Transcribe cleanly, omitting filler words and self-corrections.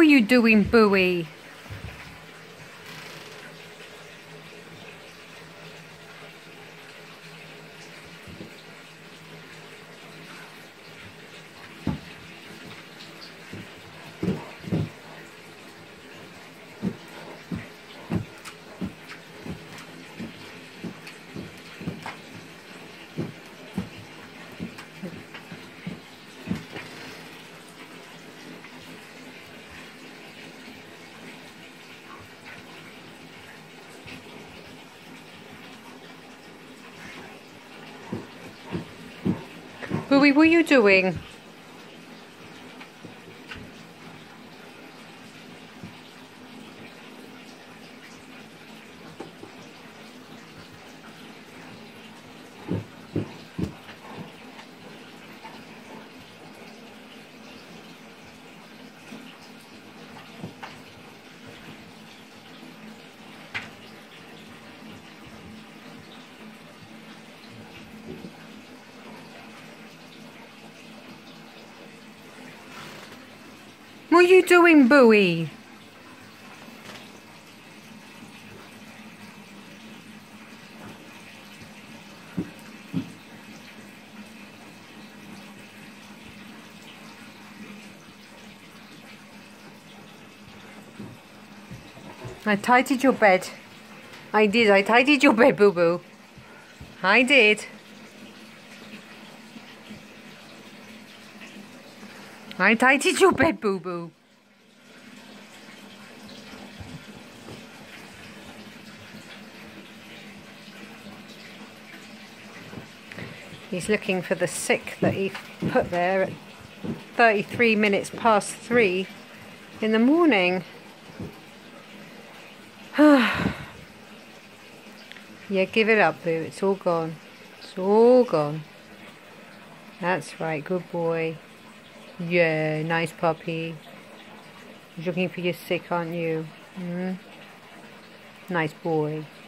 you doing, Booey? Booey, what are you doing? What are you doing, Booey? I tidied your bed. I did. I tidied your bed, BooBoo. I did. I tidied your bed, BooBoo. He's looking for the sick that he put there at 33 minutes past 3 in the morning. Yeah, give it up, Boo. It's all gone. It's all gone. That's right, good boy. Yeah, nice puppy. You're looking for your sick, aren't you? Nice boy.